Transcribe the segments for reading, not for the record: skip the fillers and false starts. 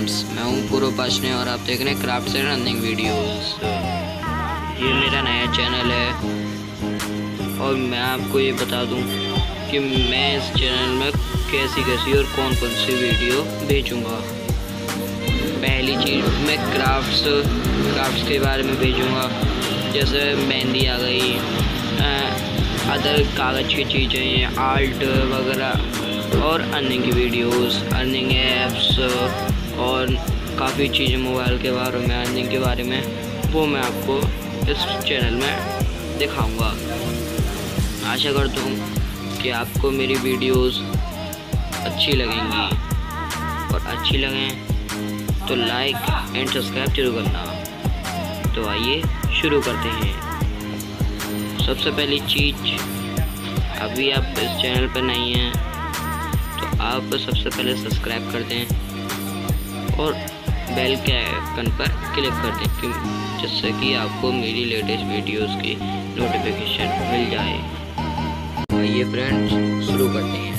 Friends, मैं हूँ पूर्व पाशने और आप देख रहे हैं क्राफ्ट एंड अर्निंग वीडियोस। ये मेरा नया चैनल है और मैं आपको ये बता दूँ कि मैं इस चैनल में कैसी और कौन सी वीडियो भेजूँगा। पहली चीज़, मैं क्राफ्ट्स के बारे में भेजूँगा, जैसे मेहंदी आ गई, अदर कागज़ की चीज़ें, आर्ट वगैरह, और अर्निंग की वीडियोस, अर्निंग ऐप्स और काफ़ी चीज़ें मोबाइल के बारे में, अर्निंग के बारे में, वो मैं आपको इस चैनल में दिखाऊंगा। आशा करता हूँ कि आपको मेरी वीडियोस अच्छी लगेंगी और अच्छी लगें तो लाइक एंड सब्सक्राइब जरूर करना। तो आइए शुरू करते हैं। सबसे पहली चीज़, अभी आप इस चैनल पर नहीं हैं तो आप सबसे पहले सब्सक्राइब कर दें और बेल के आइकन पर क्लिक कर दें, जिससे कि आपको मेरी लेटेस्ट वीडियोस की नोटिफिकेशन मिल जाए। आइए फ्रेंड्स, शुरू करते हैं।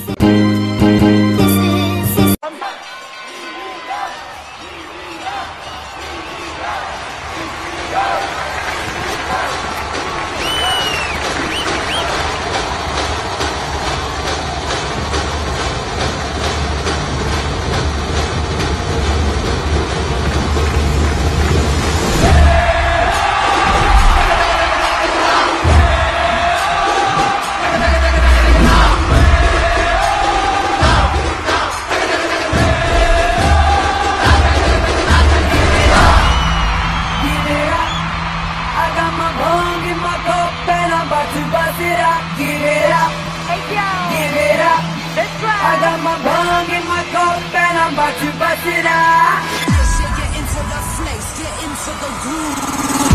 I got my bong in my cup and I'm about to bust it out. Get into the place, get into the groove.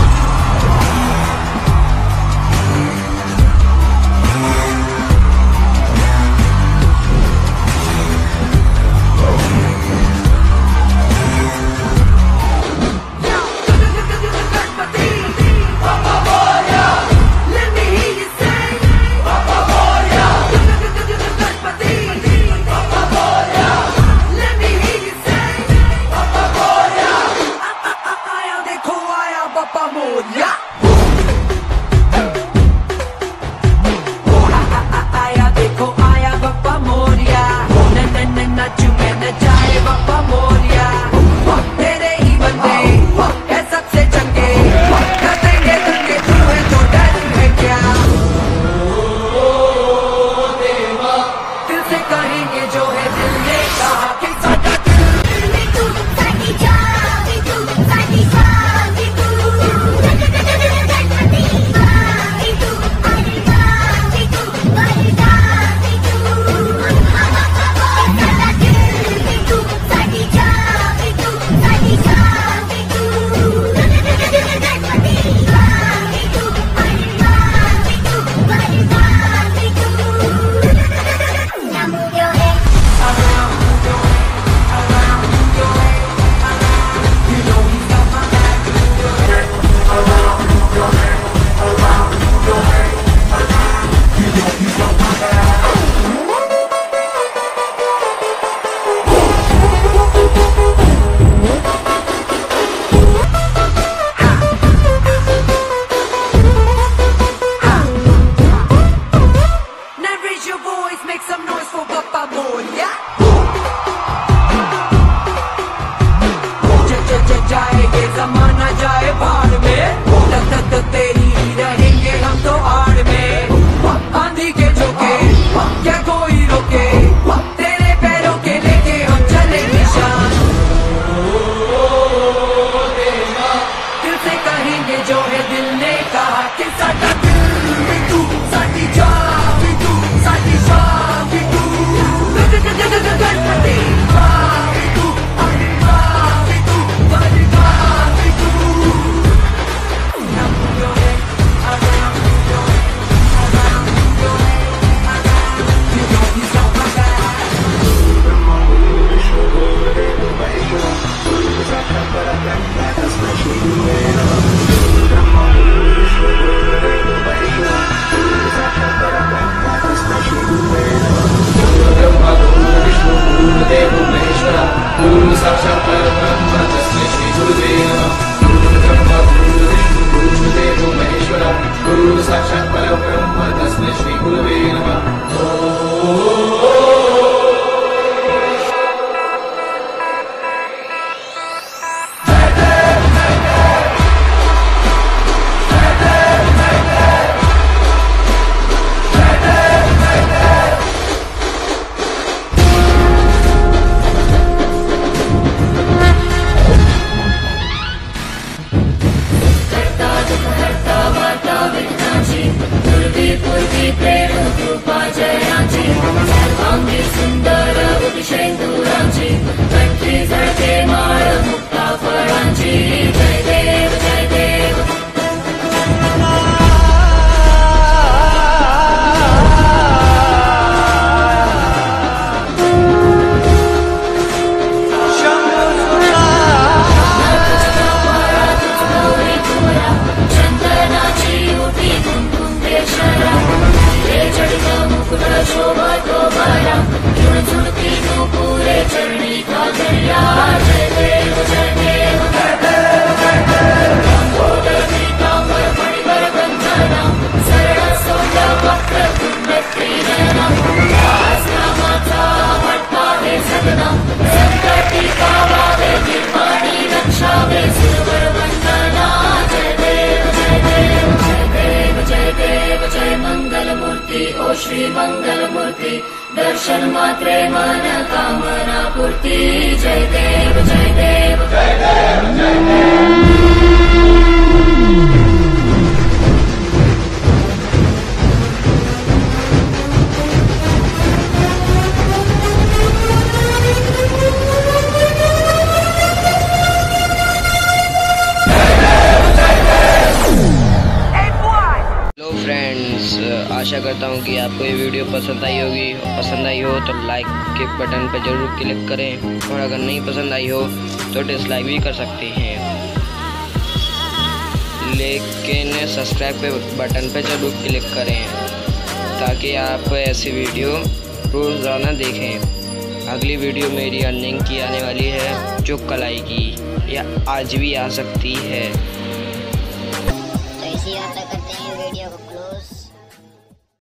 साक्षात मंगलमूर्ति दर्शन मात्रे मन कामना पूर्ति जय देव जय देव जय देव जय देव। फ्रेंड्स, आशा करता हूँ कि आपको ये वीडियो पसंद आई होगी। पसंद आई हो तो लाइक के बटन पर जरूर क्लिक करें, और अगर नहीं पसंद आई हो तो डिसलाइक भी कर सकते हैं, लेकिन सब्सक्राइब पे बटन पर जरूर क्लिक करें ताकि आप ऐसी वीडियो रोज़ाना देखें। अगली वीडियो मेरी अर्निंग की आने वाली है, जो कल आएगी या आज भी आ सकती है।